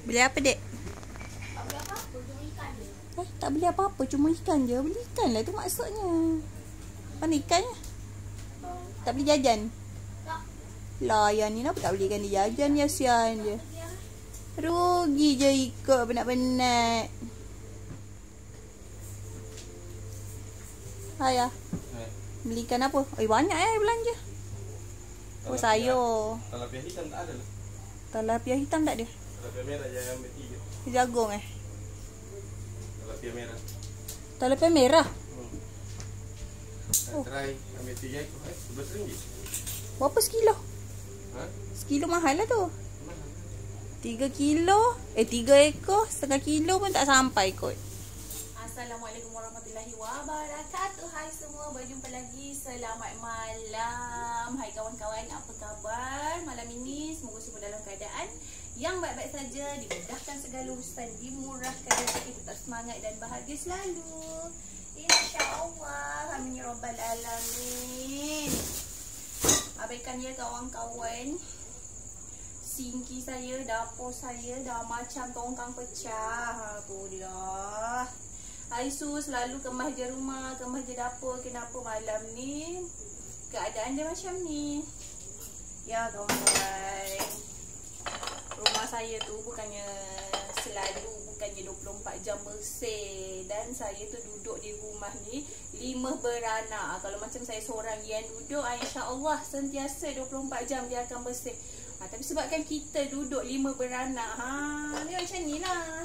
Beli apa, Dek? Tak beli apa-apa, cuma ikan je. Tak beli apa-apa, cuma ikan je. Beli ikan lah tu maksudnya. Mana ikannya? Tak beli jajan? Tak. Lah, yang ni kenapa tak belikan dia jajan? Ya, sian je. Rugi je ikut penat-penat. Ayah. Beli ikan apa? Banyak belanja. Oh, sayur. Tilapia hitam tak ada lah. Tilapia hitam tak ada? Tilapia merah jangan ambil 3. Jagung Tilapia merah. Tilapia merah? Try ambil 3 ekor. RM11. Berapa sekilo? Sekilo mahal lah tu. 3 kilo 3 ekor, setengah kilo pun tak sampai kot. Assalamualaikum warahmatullahi wabarakatuh. Hai semua, berjumpa lagi. Selamat malam. Hai kawan-kawan, apa khabar malam ini? Semoga semua dalam keadaan yang baik-baik saja, dimudahkan segala urusan, dimurahkan rezeki, tetap semangat dan bahagia selalu, InsyaAllah. Amin ya rabbal alamin. Abaikan ya kawan-kawan, sinki saya, dapur saya dah macam tongkang pecah. Tu dia. Aisu selalu kemas je rumah, kemas je dapur. Kenapa malam ni keadaan dia macam ni? Ya kawan-kawan, rumah saya tu bukannya 24 jam bersih. Dan saya tu duduk di rumah ni 5 beranak. Kalau macam saya seorang yang duduk, insya-Allah sentiasa 24 jam dia akan bersih. Tapi sebabkan kita duduk 5 beranak, dia macam ni lah.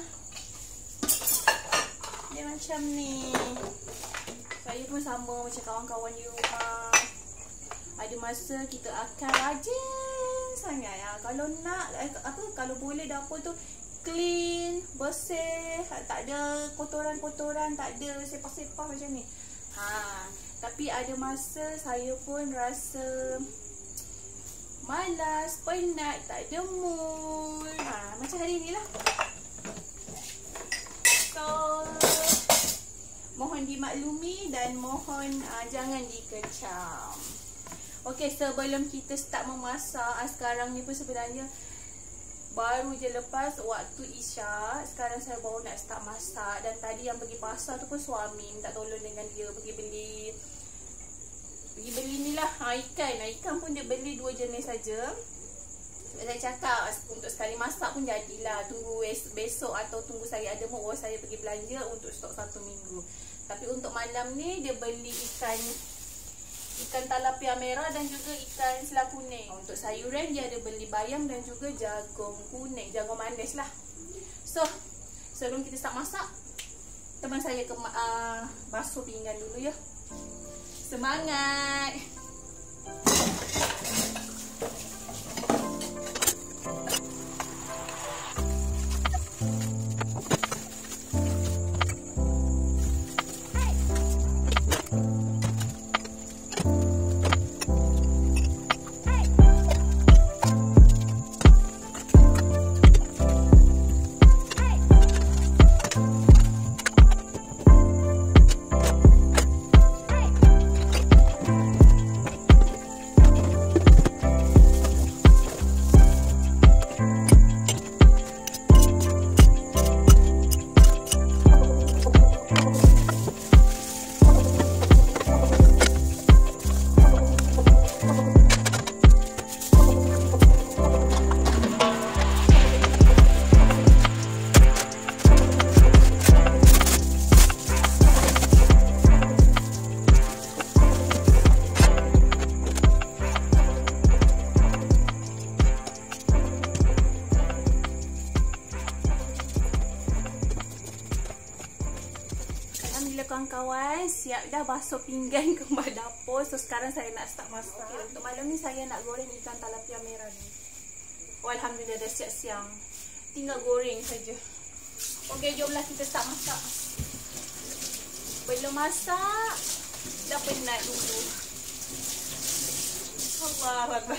Dia macam ni. Saya pun sama macam kawan-kawan di rumah. Ada masa kita akan rajin sangat ya. Kalau nak kalau boleh dapur tu clean, bersih, tak ada kotoran-kotoran, tak ada sepah-sepah macam ni. Tapi ada masa saya pun rasa malas, penat, tak ada mood. Macam hari ni lah. So, mohon dimaklumi dan mohon jangan dikecam. Okey, sebelum kita start memasak, sekarang ni pun sebenarnya baru je lepas waktu Isyak. Sekarang saya baru nak start masak. Dan tadi yang pergi pasar tu pun suami minta tolong dengan dia pergi beli ni lah ikan. Ikan pun dia beli 2 jenis saja. Sebab saya cakap untuk sekali masak pun jadilah. Tunggu besok atau tunggu saya ada mood, saya pergi belanja untuk stok 1 minggu. Tapi untuk malam ni dia beli ikan tilapia merah dan juga ikan selah kuning. Untuk sayuran dia ada beli bayam dan juga jagung kuning, jagung manis lah. So, sebelum kita start masak, teman saya basuh pinggan dulu ya. Semangat! Kawan-kawan, siap dah basuh pinggan kembali dapur. So sekarang saya nak start masak. Untuk malam ni saya nak goreng ikan tilapia merah ni. Alhamdulillah dah siap siang. Tinggal goreng saja. Okey, jomlah kita start masak. Belum masak, dah penat dulu. Allahuakbar.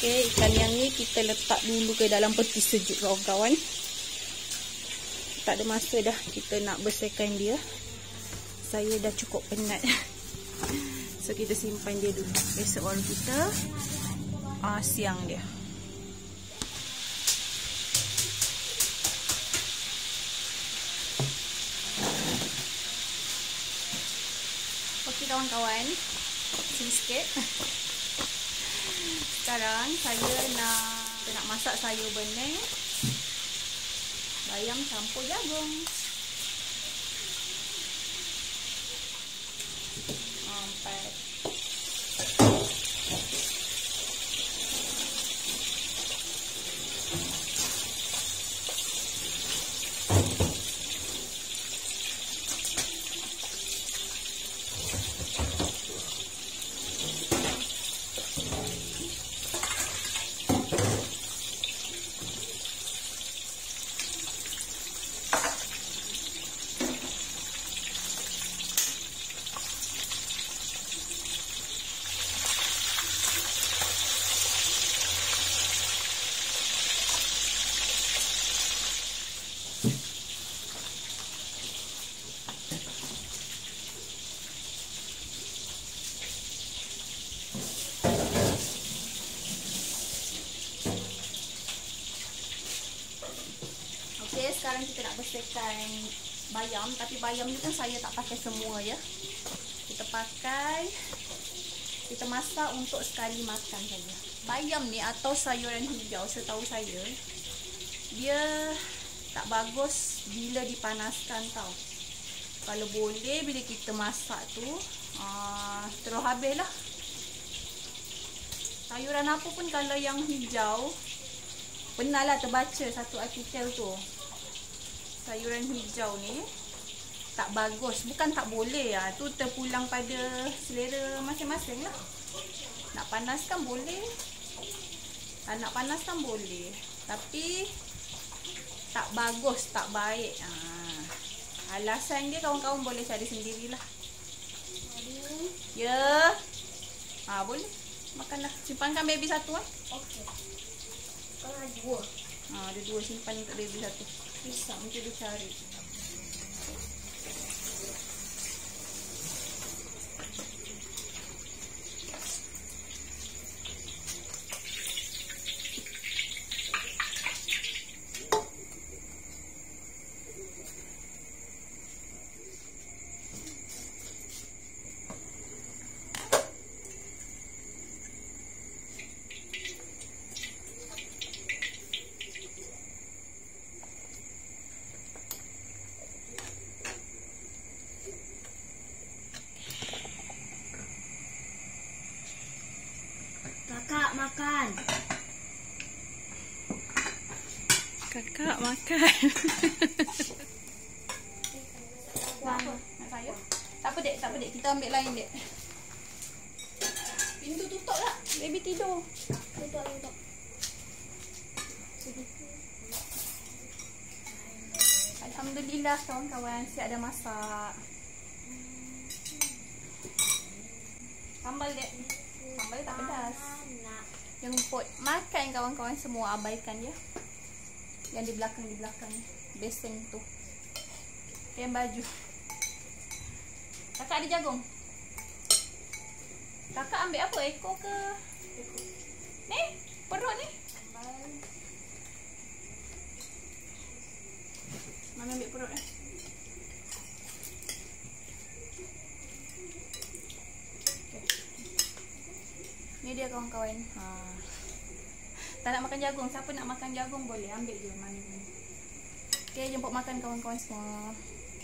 Okay, ikan yang ni kita letak dulu ke dalam peti sejuk kawan-kawan. Tak ada masa dah kita nak bersihkan dia. Saya dah cukup penat. So kita simpan dia dulu. Besok baru kita siang dia. Okey kawan-kawan, sini sikit. Sekarang saya nak masak sayur bening, bayam campur jagung. Empat. Okay, sekarang kita nak bersihkan bayam. Tapi bayam ni kan saya tak pakai semua ya. Kita masak untuk sekali makan saja. Bayam ni atau sayuran hijau, setahu saya dia tak bagus bila dipanaskan tau. Kalau boleh bila kita masak tu terus habis lah. Sayuran apa pun kalau yang hijau, pernah lah terbaca satu artikel tu, sayuran hijau ni tak bagus. Bukan tak boleh lah, tu terpulang pada selera masing-masing lah. Nak panaskan boleh, nak panaskan boleh, tapi tak bagus, tak baik. Alasan dia kawan-kawan boleh cari sendirilah. Ya. Boleh. Makanlah. Simpankan baby satu Okey. Kalau ada dua. Ada dua, simpan untuk baby satu. Bisa nanti dia cari. Kakak makan. Kakak makan. Wang. Nak sayur? Tak apa dek, tak apa dek. Kita ambil lain dek. Pintu tutup tak? Baby tidur. Tutup. Alhamdulillah kawan-kawan, siap dah masak. Sambal dek. Sambal tak pedas. Yang pot makan kawan-kawan semua abaikan ya. Yang di belakang besen tu. Yang baju. Kakak ada jagung. Kakak ambil apa? Ekor ke? Ni? Perut ni? Mami ambil perut eh. Ni dia kawan-kawan. Tak nak makan jagung. Siapa nak makan jagung boleh ambil je mami. Okay, jemput makan kawan-kawan semua.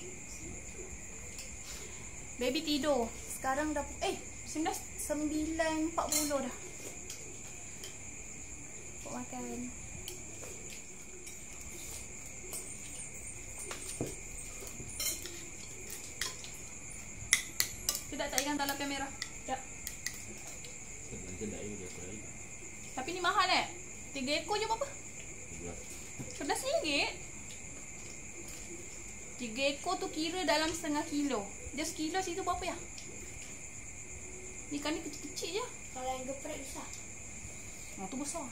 Baby tidur. Sekarang dah 9.40 dah. Jemput makan. Tidak tak ikan talapia merah. Tak. Tapi ni mahal 3 ekor je berapa? RM11. 3 ekor tu kira dalam setengah kilo. Dia sekilo situ berapa ya? Ikan ni kecil-kecil je. Kalau yang geprek bisa. Oh, tu besar.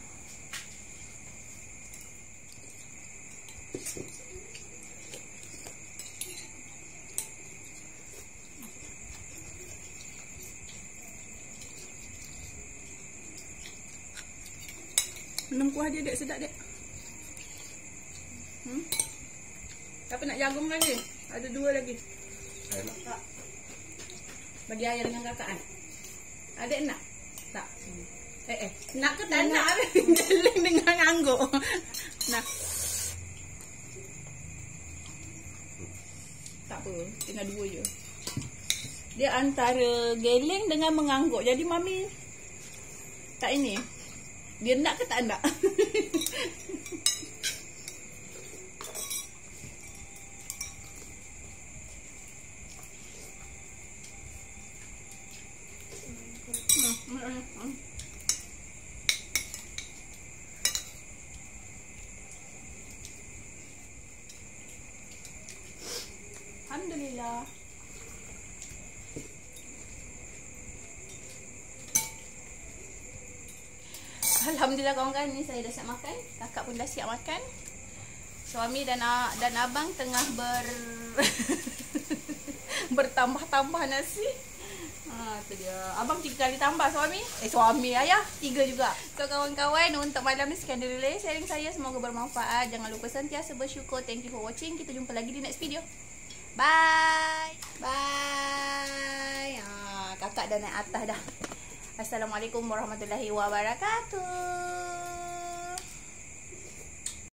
Minum kuah dia, dek. Sedap, dek. Tapi nak jagung lagi. Ada 2 lagi. Enak. Bagi ayah dengan kakak kan? Adik nak? Tak. Nak ke tak nak? Geleng dengan ngangguk. Nak. Tak apa. Tinggal 2 je. Dia antara geleng dengan mengangguk. Jadi mami tak ini. Dia nak ke tak nak? Alhamdulillah. Alhamdulillah kawan-kawan, ni saya dah siap makan. Kakak pun dah siap makan. Suami dan abang tengah bertambah-tambah nasi. Tu dia. Abang 3 kali tambah suami. Suami ayah 3 juga. So kawan-kawan, untuk malam ni sekian dulu sharing saya. Semoga bermanfaat. Jangan lupa sentiasa bersyukur. Thank you for watching. Kita jumpa lagi di next video. Bye. Bye. Kakak dah naik atas dah. Assalamualaikum warahmatullahi wabarakatuh.